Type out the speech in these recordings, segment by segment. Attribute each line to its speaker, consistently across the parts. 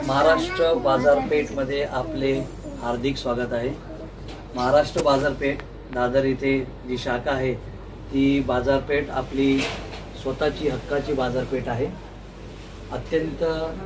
Speaker 1: महाराष्ट्र बाजारपेठमध्ये आपले हार्दिक स्वागत आहे। महाराष्ट्र बाजारपेठ दादर इथे जी शाखा आहे ती बाजारपेठ आपली स्वतःची हक्काची बाजारपेठ आहे। अत्यंत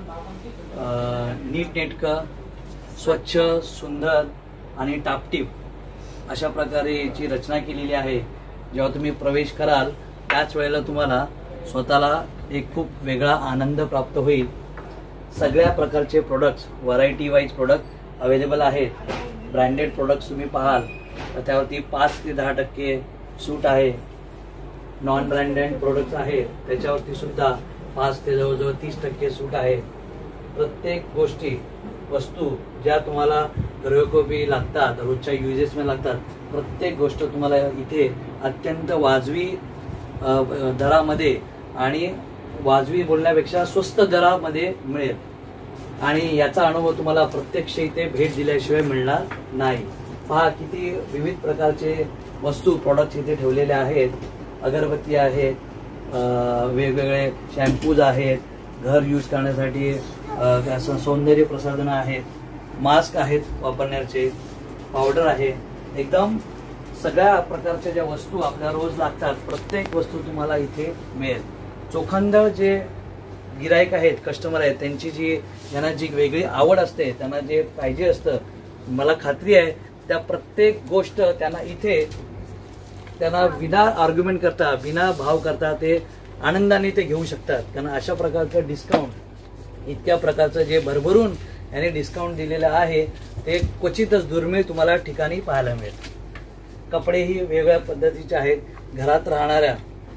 Speaker 1: नीटनेटकं, स्वच्छ, सुंदर आणि टापटीप अशा प्रकारे याची रचना केलेली आहे। जेव्हा तुम्ही प्रवेश कराल त्याच वेळेला तुम्हाला स्वतःला एक खूप वेगळा आनंद प्राप्त होईल। सगळ्या प्रकारचे products, variety wise product available आहेत। ब्रँडेड प्रोडक्ट्स तुम्ही पाहाल तर त्यावरती 5 ते 10% सूट आहे। नॉन ब्रँडेड प्रोडक्ट्स आहेत त्याच्यावरती सुद्धा 5 ते जवळजवळ 30% सूट आहे। प्रत्येक गोष्टी, वस्तू ज्या तुम्हाला घरोघरी लागतात, रोजच्या युजेस मध्ये लागतात, प्रत्येक गोष्ट तुम्हाला इथे अत्यंत वाजवी दरामध्ये आणि वाजवी बोलण्यापेक्षा स्वस्त दरामध्ये मिळेल। आणि याचा अनुभव तुम्हाला प्रत्यक्ष इथे भेट दिल्याशिवाय मिळणार नाही। पहा किती विविध प्रकारचे वस्तू, प्रोडक्ट्स इथे ठेवलेले आहेत। अगरबत्ती आहेत, वेगवेगळे शॅम्पूज आहेत, घर यूज करण्यासाठी असं सौंदर्य प्रसाधनं आहेत, मास्क आहेत वापरण्याचे, पावडर आहे। एकदम सगळ्या प्रकारच्या ज्या वस्तू आपल्याला रोज लागतात प्रत्येक वस्तू तुम्हाला इथे मिळेल। चोखंदळ जे गिराईक आहेत, कस्टमर आहेत, त्यांची यांना जी वेगळी आवड असते, त्यांना जे पाहिजे असतं, मला खात्री आहे त्या प्रत्येक गोष्ट त्यांना विना आर्ग्युमेंट करता, बिना भाव करता ते आनंदाने ते घेऊ शकतात। कारण अशा प्रकारचं डिस्काउंट, इतक्या प्रकारचं जे भरभरून याने डिस्काउंट दिलेलं आहे ते क्वचितच दुर्मिळ तुम्हाला ठिकाणी पाहायला मिळेल। कपडेही वेगवेगळ्या पद्धतीचे आहेत। घरात राहणाऱ्या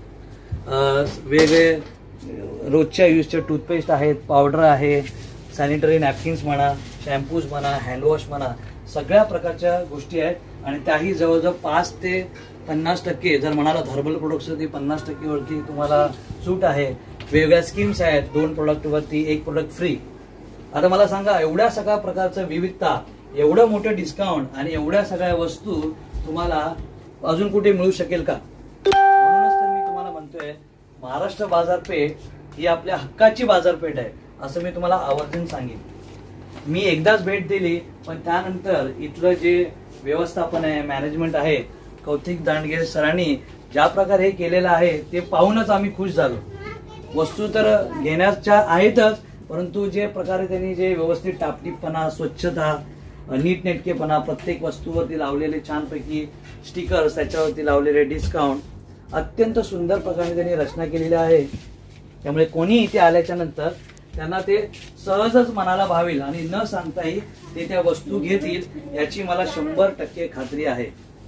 Speaker 1: वेगळे रोजच्या यूजचे टूथपेस्ट आहेत, पावडर आहे, सॅनिटरी नॅपकिन्स म्हणा, शॅम्पूज म्हणा, हँडवॉश म्हणा, सगळ्या प्रकारच्या गोष्टी आहेत। आणि त्याही जवळजवळ 5 ते 50%, जर म्हणाला हर्बल प्रोडक्ट्स ती 50% वरती तुम्हाला सूट आहे। वेगवेगळ्या स्कीम्स आहेत, 2 प्रोडक्टवरती 1 प्रोडक्ट फ्री। आता मला सांगा, एवढ्या सगळ्या प्रकारचं विविधता, एवढं मोठं डिस्काउंट आणि एवढ्या सगळ्या वस्तू तुम्हाला अजून कुठे मिळू शकेल का? म्हणूनच तर मी तुम्हाला म्हणतोय महाराष्ट्र बाजारपेठ ही आपल्या हक्काची बाजारपेठ आहे असं मी तुम्हाला आवर्जून सांगेन। मी एकदाच भेट दिली, पण त्यानंतर इथलं जे व्यवस्थापन आहे, मॅनेजमेंट आहे, कौतिक दांडगे सरांनी ज्या प्रकारे हे केलेलं आहे ते पाहूनच आम्ही खुश झालो। वस्तू तर घेण्याच्या आहेतच, परंतु जे प्रकारे त्यांनी जे व्यवस्थित टापटीपणा, स्वच्छता, नीटनेटकेपणा, प्रत्येक वस्तूवरती लावलेले छानपैकी स्टिकर्स, त्याच्यावरती लावलेले डिस्काउंट, अत्यंत सुंदर प्रकारे त्यांनी रचना केलेली आहे। त्यामुळे कोणी इथे आल्याच्या नंतर त्यांना ते सहजच मनाला भावेल आणि न सांगताही ते त्या वस्तू घेतील याची मला 100% खात्री आहे।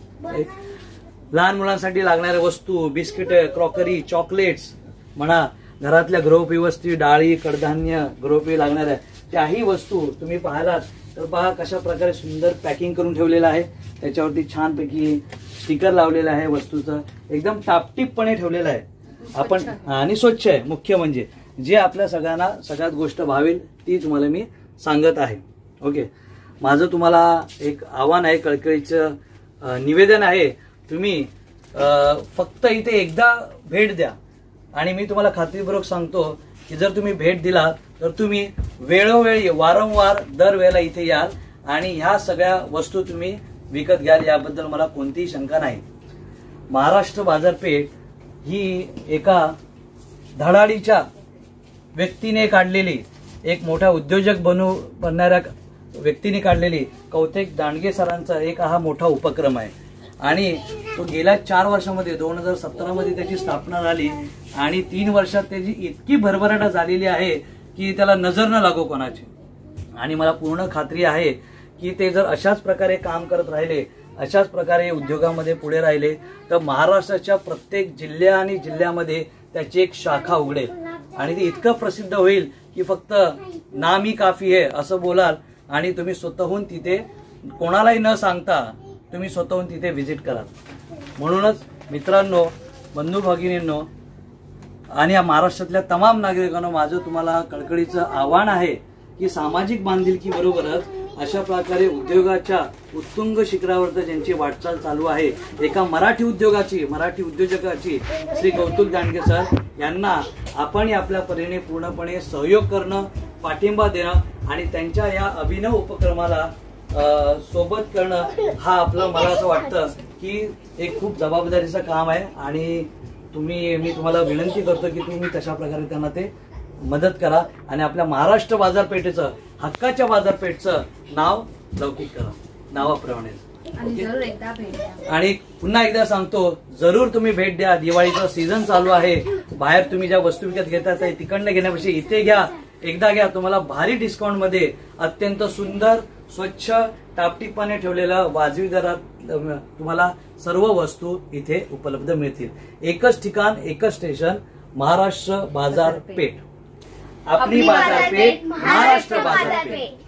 Speaker 1: लहान मुलांसाठी लागणाऱ्या वस्तू, बिस्किट, क्रॉकरी, चॉकलेट्स म्हणा, घरातल्या गृहोपयोगी वस्तू, डाळी, कडधान्य, गृहोपयोगी लागणाऱ्या त्याही वस्तू तुम्ही पाहिलात तर पहा कशा प्रकारे सुंदर पॅकिंग करून ठेवलेलं आहे। त्याच्यावरती छानपैकी स्टिकर लावलेलं आहे, वस्तूचं एकदम टापटीपपणे ठेवलेलं आहे आपण, आणि स्वच्छ आहे। मुख्य म्हणजे जे आपल्या सगळ्यांना सगळ्यात गोष्ट भावेल ती तुम्हाला मी सांगत आहे। ओके, माझं तुम्हाला एक आव्हान आहे, कळकळीचं निवेदन आहे, तुम्ही फक्त इथे एकदा भेट द्या। आणि मी तुम्हाला खात्रीपूर्वक सांगतो की जर तुम्ही भेट दिला तर तुम्ही वेळोवेळी, वारंवार, दरवेळेला इथे याल आणि ह्या सगळ्या वस्तू तुम्ही विकत घ्याल, याबद्दल मला कोणतीही शंका नाही। महाराष्ट्र बाजारपेठ ही एका धडाडीच्या व्यक्तीने काढलेली, एक मोठा उद्योजक बनणाऱ्या व्यक्तीने काढलेली कौतिक दांडगे सरांचा एक हा मोठा उपक्रम आहे। आणि तो गेल्या 4 वर्षामध्ये 2017 मध्ये त्याची स्थापना झाली आणि 3 वर्षात त्याची इतकी भरभराट झालेली आहे की त्याला नजर न लागो कोणाची। आणि मला पूर्ण खात्री आहे की ते जर अशाच प्रकारे काम करत राहिले, अशाच प्रकारे उद्योगामध्ये पुढे राहिले तर महाराष्ट्राच्या प्रत्येक जिल्ह्या आणि जिल्ह्यामध्ये त्याची एक शाखा उघडेल आणि ते इतकं प्रसिद्ध होईल की फक्त नामी काफी आहे असं बोलाल आणि तुम्ही स्वतःहून तिथे कोणालाही न सांगता तुम्ही स्वतःहून तिथे व्हिजिट कराल। म्हणूनच मित्रांनो, बंधू भगिनींनो आणि या महाराष्ट्रातल्या तमाम नागरिकांना माझं तुम्हाला कळकळीचं आव्हान आहे की सामाजिक बांधिलकी बरोबरच अशा प्रकारे उद्योगाच्या उत्तुंग शिखरावर ज्यांची वाटचाल चालू आहे, एका मराठी उद्योजकाची श्री कौतिक दांडगे सर यांना आपण आपल्या परीने पूर्णपणे सहयोग करणं, पाठिंबा देणं आणि त्यांच्या या अभिनव उपक्रमाला सोबत करणं हा आपलं, मला असं वाटतं की एक खूप जबाबदारीचं काम आहे. आणि मी तुम्हाला विनंती करतो की तुम्ही तशा प्रकारे त्यांना ते मदत करा आणि आपल्या महाराष्ट्र बाजारपेठेचं, हक्काच्या बाजारपेठचं नाव लौकिक करा नावाप्रमाणे. आणि पुन्हा एकदा सांगतो, जरूर तुम्ही भेट द्या. दिवाळीचा सीझन चालू आहे. बाहेर तुम्ही ज्या वस्तू विकत घेतात तिकडनं घेण्यापेक्षा इथे घ्या, एकदा घ्या. तुम्हाला भारी डिस्काउंट मध्ये अत्यंत सुंदर, स्वच्छ, टापटीपणे ठेवलेलं वाजवी दरात तुम्हाला सर्व वस्तू इथे उपलब्ध मिळतील. एकच ठिकाण, एकच स्टेशन, महाराष्ट्र बाजारपेठ. आपली बाजारपेठ, महाराष्ट्र बाजारपेठ.